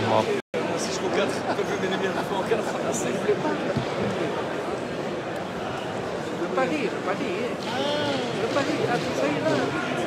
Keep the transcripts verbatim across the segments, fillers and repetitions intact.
Oh. Si je regarde, je peux me mener bien en quatre. Le Paris, le Paris. Le Paris, ah, tout ça est là.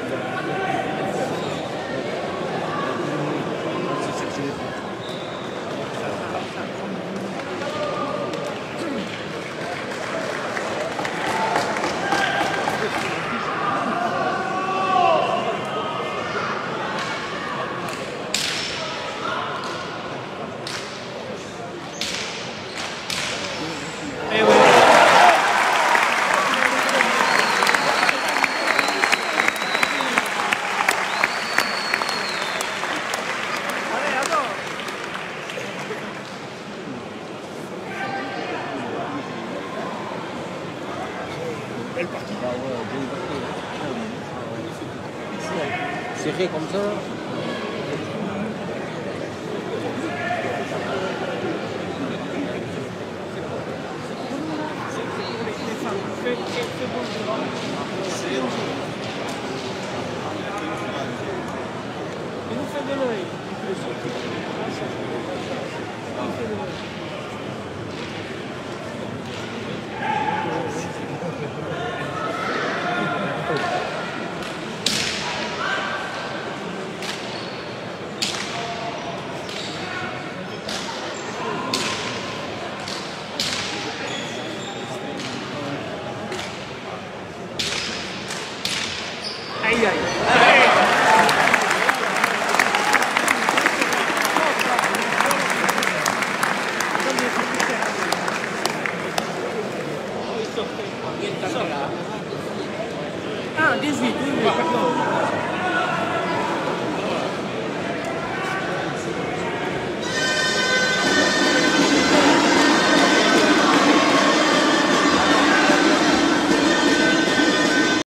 Belle partie. Serré comme ça.